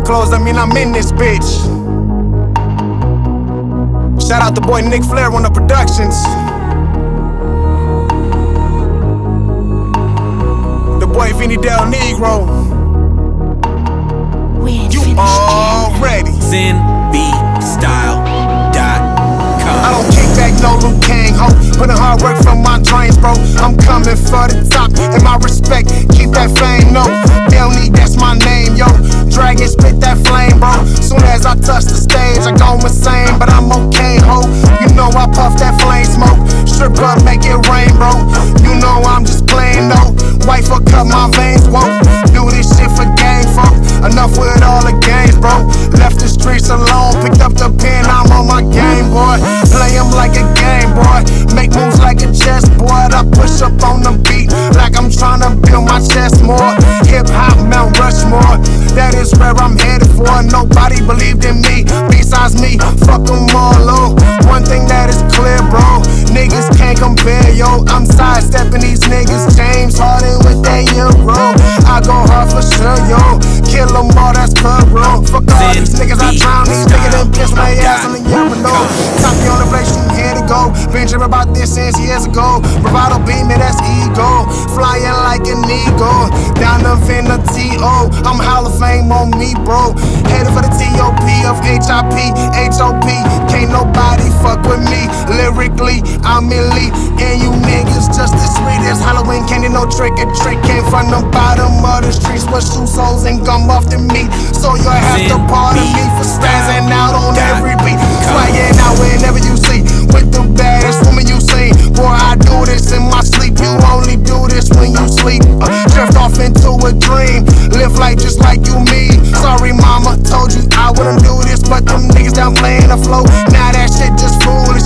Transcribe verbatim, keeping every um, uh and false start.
closed, I mean I'm in this bitch. Shout out the boy Nick Flair on the productions. The boy Vinny Del Negro. You already Zen B Style dot com. I don't kick back, no Luke Kang, ho. Putting hard work from my dreams, bro. I'm coming for the top, and my respect, keep that flame, no. Del Negro, that's my name, yo. Dragon, spit that flame, bro. Soon as I touch the stage, I go insane, but I'm okay, ho. You know I puff that flame smoke. Strip up, make it rain, bro. You know I'm just playing, no. Wife will cut my veins, won't do this shit for gang, folk. Enough with all the games, bro. Left the streets alone, picked up the pen, I'm on my game, boy. Play 'em like a game, boy. Make moves like a chessboard. I push up on the beat like I'm trying to build my chest more. Hip hop, Mount Rushmore, that is where I'm headed for. Nobody believed in me besides me. Fuck 'em all, oh. One thing that is clear, bro. Niggas can't compare, yo. I'm sidestepping these niggas. James Harden with that euro. I go hard for sure, yo. Kill 'em all, that's club, bro. Fuck all these niggas, I drown these niggas and piss my ass in the yellow. Top you on the place, you here to go. Been dreaming about this since years ago. Bravado beaming, that's ego. Flying like an eagle. Down the Infinity, oh. I'm Hall of Fame on me, bro. Headed for the T O P of H I P, H O P. Can't nobody fuck with me. Lyrically, I'm elite. And you niggas just as sweet as Halloween candy, no trick or trick. Came from the bottom of the streets with shoe soles and gum off the meat. So you'll have to pardon me for spazzing out on every beat. Swagging out whenever you see. With the baddest woman you seen. Boy, I do this in my sleep. You only do this when you sleep. Uh, drift off into a dream. Live life just like you mean. Sorry mama, told you I wouldn't do this, but them niggas down playing the flow. Now that shit just fooling.